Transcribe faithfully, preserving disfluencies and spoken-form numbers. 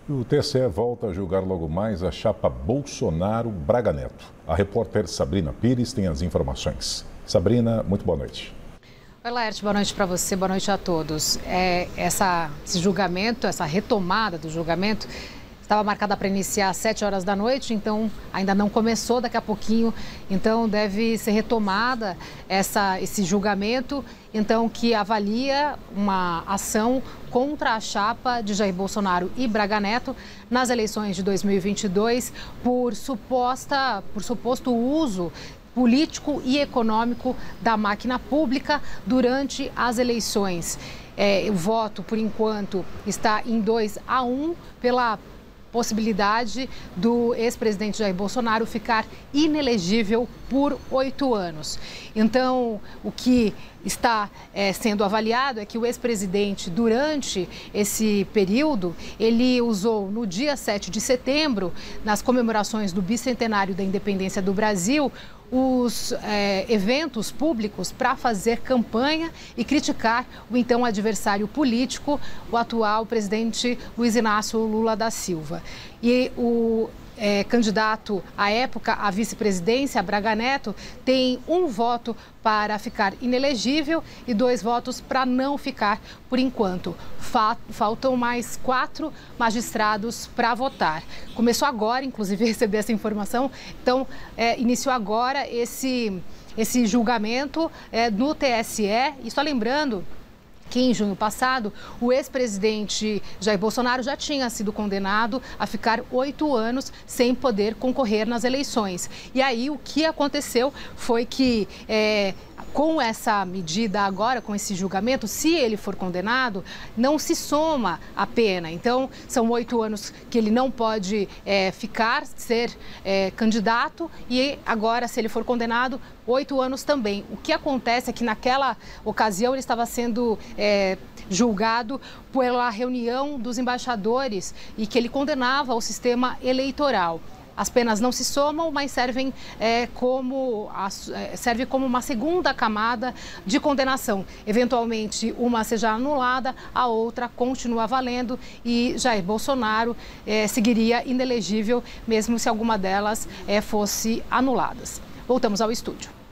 O T S E volta a julgar logo mais a chapa Bolsonaro-Braga Neto. A repórter Sabrina Pires tem as informações. Sabrina, muito boa noite. Oi, Laerte, boa noite para você, boa noite a todos. É, essa, esse julgamento, essa retomada do julgamento estava marcada para iniciar às sete horas da noite, então ainda não começou, daqui a pouquinho, então deve ser retomada essa, esse julgamento, então que avalia uma ação contra a chapa de Jair Bolsonaro e Braga Neto nas eleições de dois mil e vinte e dois por suposta, por suposto uso político e econômico da máquina pública durante as eleições. É, o voto, por enquanto, está em dois a um pela possibilidade do ex-presidente Jair Bolsonaro ficar inelegível por oito anos. Então, o que está é, sendo avaliado é que o ex-presidente, durante esse período, ele usou no dia sete de setembro, nas comemorações do bicentenário da independência do Brasil, os é, eventos públicos para fazer campanha e criticar o então adversário político, o atual presidente Luiz Inácio Lula da Silva. E o é, candidato à época à vice-presidência, Braga Neto, tem um voto para ficar inelegível e dois votos para não ficar por enquanto. Faltam mais quatro magistrados para votar. Começou agora, inclusive, receber essa informação, então é, iniciou agora esse, esse julgamento é, no T S E. E só lembrando que em junho passado, o ex-presidente Jair Bolsonaro já tinha sido condenado a ficar oito anos sem poder concorrer nas eleições. E aí o que aconteceu foi que, é, com essa medida agora, com esse julgamento, se ele for condenado, não se soma a pena. Então, são oito anos que ele não pode é, ficar, ser é, candidato, e agora, se ele for condenado, oito anos também. O que acontece é que naquela ocasião ele estava sendo é, julgado pela reunião dos embaixadores e que ele condenava o sistema eleitoral. As penas não se somam, mas servem é, como, serve como uma segunda camada de condenação. Eventualmente, uma seja anulada, a outra continua valendo e Jair Bolsonaro é, seguiria inelegível, mesmo se alguma delas é, fosse anuladas. Voltamos ao estúdio.